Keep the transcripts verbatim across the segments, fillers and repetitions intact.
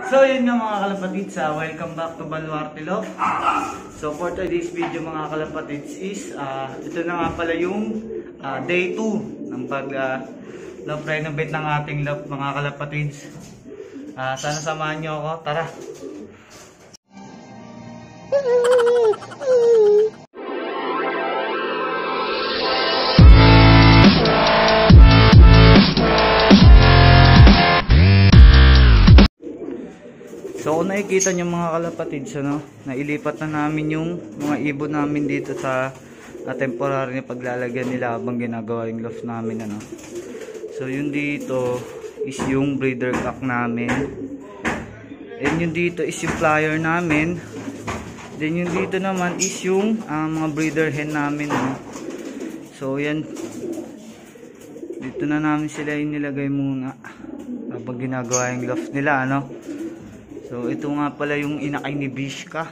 So yun nga mga kalapatids, uh, welcome back to Baluarte Love. So for today's video mga kalapatids is uh, ito na nga pala yung uh, day two ng pag uh, love renovate ng ating love mga kalapatids. uh, Sana samahan nyo ako, tara. So kung nakikita nyo mga kalapatids, ano, nailipat na namin yung mga ibon namin dito sa uh, temporary na paglalagyan nila habang ginagawa yung loft namin. Ano. So yung dito is yung breeder cock namin. And yung dito is yung flyer namin. Then yung dito naman is yung uh, mga breeder hen namin. Ano. So yan, dito na namin sila inilagay muna habang ginagawa yung loft nila. Ano. So ito nga pala yung inakay ni Bishka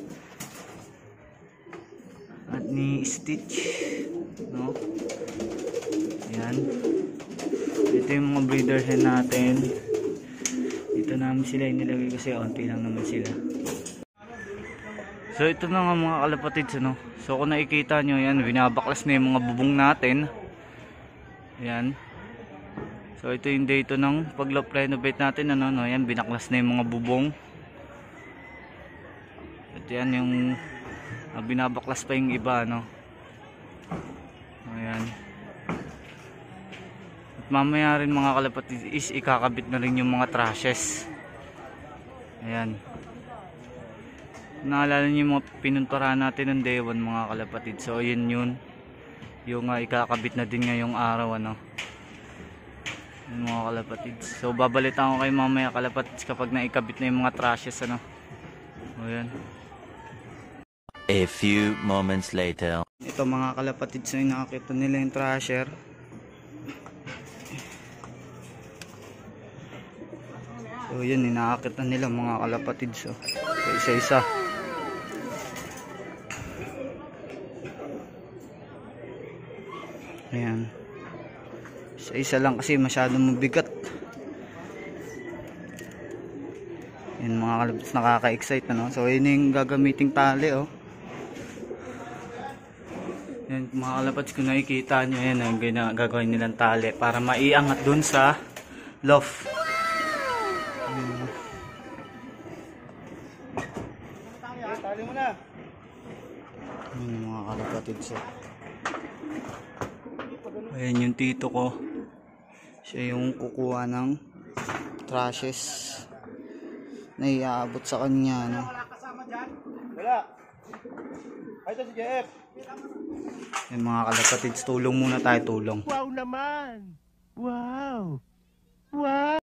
at ni Stitch, no? Yan. Ito yung mga breeder hen natin. Dito namin sila inilagay kasi onti lang naman sila. So ito na nga mga kalapatids, ano? So kung nakikita nyo yan, binabaklas na yung mga bubong natin. Yan. So ito yung dito ng pag-loft renovate natin, ano, no, yan binaklas na yung mga bubong. At yan yung uh, binabaklas pa yung iba, no. Ayan. At mamaya rin mga kalapatid is ikakabit na rin yung mga trashes. Ayan. Naalala niyo yung mga pinunturahan natin ng day one mga kalapatid. So yun yun. Yung uh, ikakabit na din ngayong araw, ano. Yung mga kalapatids. So babalitan ko kayo mamaya kalapatids kapag naikabit na yung mga trashes, ano. O yan. A few moments later. Ito mga kalapatids, na nakakita nila yung trasher. So yun, inaakit na nila mga kalapatids. So isa-isa. Ayan. Isa-isa lang kasi masyadong mabigat. Yan mga kalapatids, nakaka-excite, ano? So yun yung gagamiting tali, oh. Yan mga kalapatids, kung nakikita nyo yan, ang gagawin nilang tali para maiangat dun sa loft. Yan. Tali mo na. Yan mga kalapatids, oh. Ayan yung tito ko. Siya yung kukuha ng trashes na iaabot sa kanya, no? Wala. Ay, ito si Jeff. Yan mga kalapatids, tulong muna tayo, tulong. Wow naman. Wow. Wow.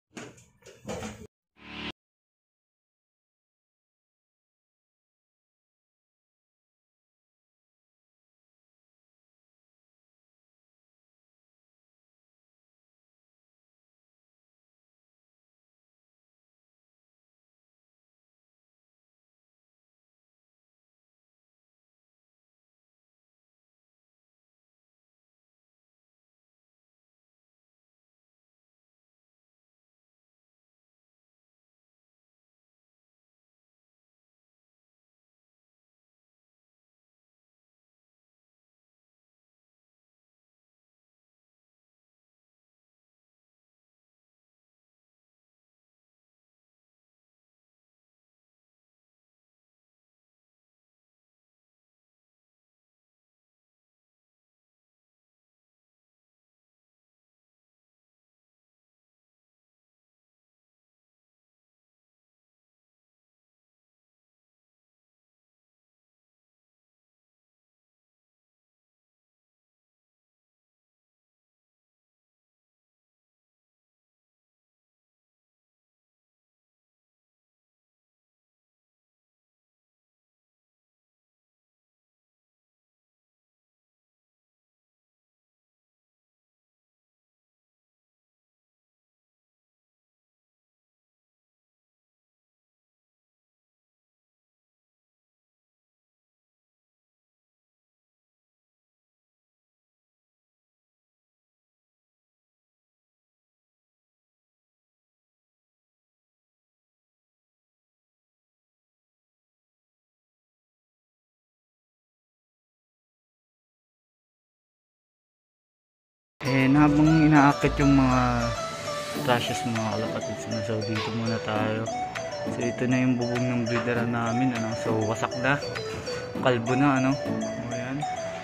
And habang inaakit yung mga trashes mga kalapatids, ano, so dito muna tayo. So ito na yung bubong ng breeder namin, ano, so wasak na, kalbo na, ano. Ayan.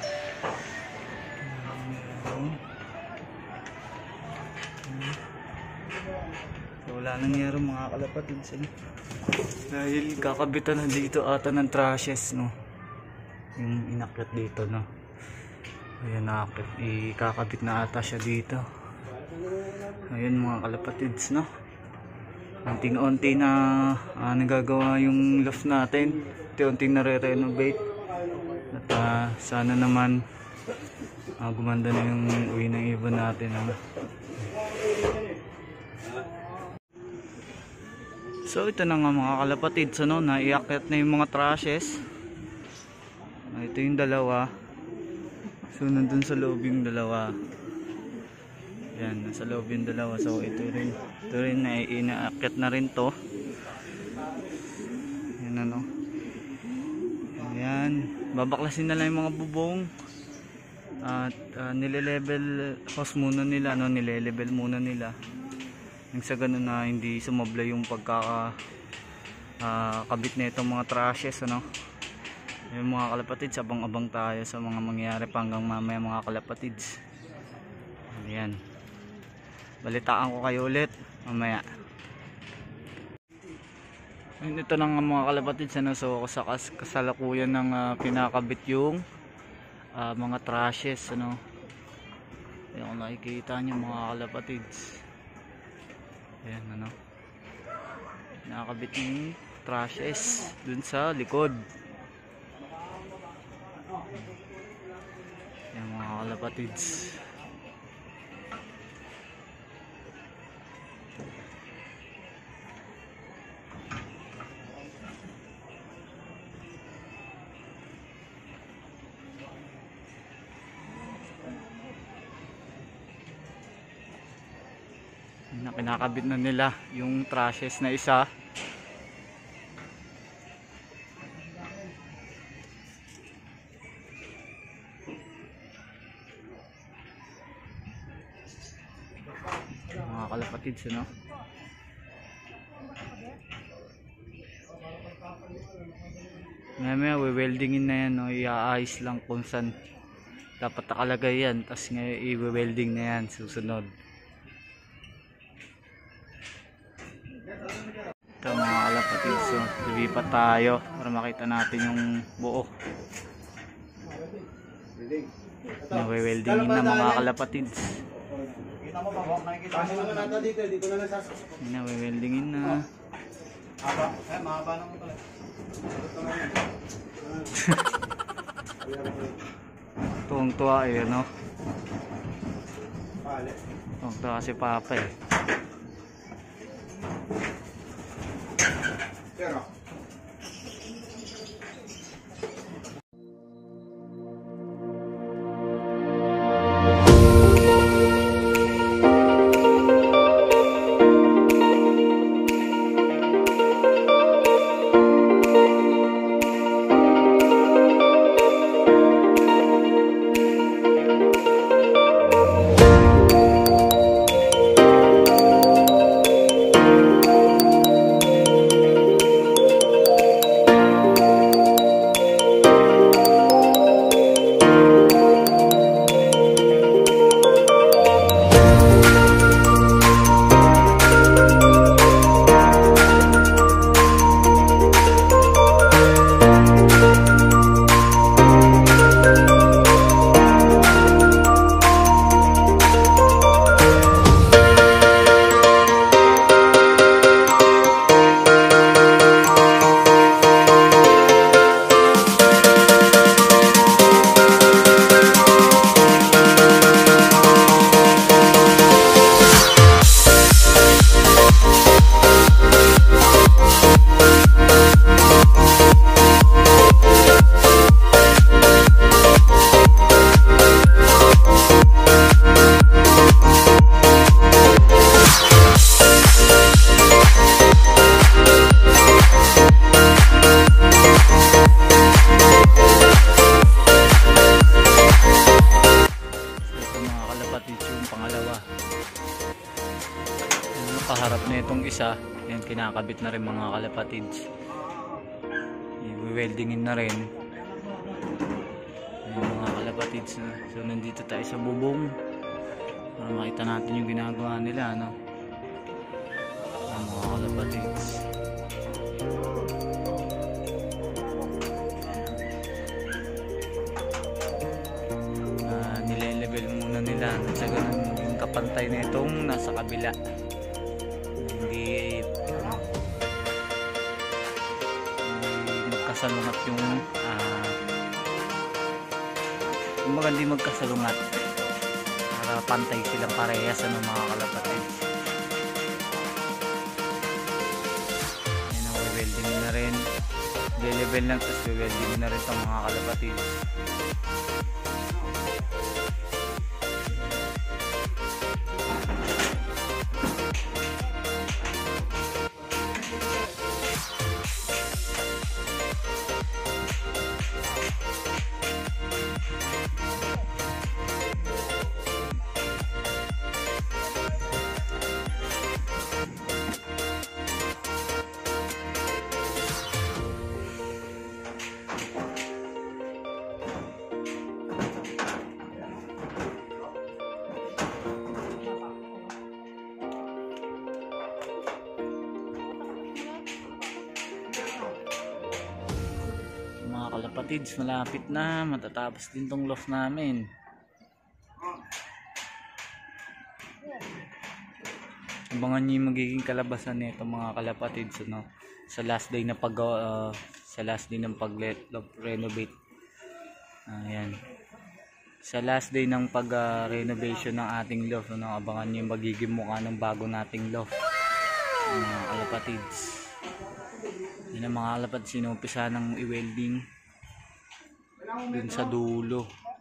So wala nangyari mga kalapatids, ano. Dahil kakabitan na dito ata ng trashes, no, yung inakyat dito, no. Ayan, nakakit, ikakabit na ata siya dito. Ayan mga kalapatids, no, unting-unti na uh, nagagawa yung loft natin, unti-unti nare-renovate. At uh, sana naman uh, gumanda na yung uwi ng ibon natin, no? So ito na nga mga kalapatids, ano, naiakyat na yung mga trashes. Uh, ito yung dalawa. So nandun sa loob yung dalawa. Yan, nasa loob yung dalawa. So ito rin, ito rin na inaakyat na rin to. Yan, ano. Ayan, babaklasin na lang yung mga bubong. At uh, nile-level house muna nila, no, nile-level muna nila. Yung sa ganun na hindi sumobla yung pagkaka uh, kabit na itong mga trashes, ano. Yung mga kalapatids, abang-abang tayo sa mga mangyayari pa hanggang mamaya mga kalapatids. Ayan, balitaan ko kayo ulit mamaya. Ayun, ito na nga mga kalapatids, ano, so sa kasalukuyan ng uh, pinakabit yung uh, mga trashes, ano. Ayan, kung nakikita nyo mga kalapatids, ayan, ano, nakakabit yung trashes dun sa likod. Ayan mga kalapatids. Na kinakabit na nila yung trashes na isa. Mga kalapatids, ano. Ngayon we-weldingin na yan, no. Iaayos lang kung saan dapat nakalagay yan, tapos ngayon i-welding na yan susunod. Ito mga kalapatids, so lipat tayo para makita natin yung buo. Na-weldingin na mga kalapatids. Na-weldingin na. Tuwang-tuwa eh, no? Tuwang-tuwa si Papa eh. yan, kinakabit na rin mga kalapatids. I-weldingin na rin. Ayan mga kalapatids. So nandito tayo sa bubong para makita natin yung ginagawa nila, no? Ayan mga kalapatids. Uh, nile-level muna nila sa ganun maging kapantay na itong nasa kabila. Hindi ano, magkasalungat yung uh, kumbaga hindi magkasalungat para pantay silang parehas, ano mga kalapatids. Ayan, welding na rin, level lang, tapos welding na rin itong mga kalapatids. Mga kalapatids, malapit na matatapos din tong loft namin. Abangan nyo yung magiging kalabasan nito mga kalapatids, ano, sa last day na pag uh, sa last day ng pag loft renovate. Ayan, sa last day ng pag uh, renovation ng ating loft, ano, abangan nyo yung magiging mukha ng bago nating loft mga kalapatids. Yun ang mga kalapatids, sinumpisa ng i-welding dun sa dulo.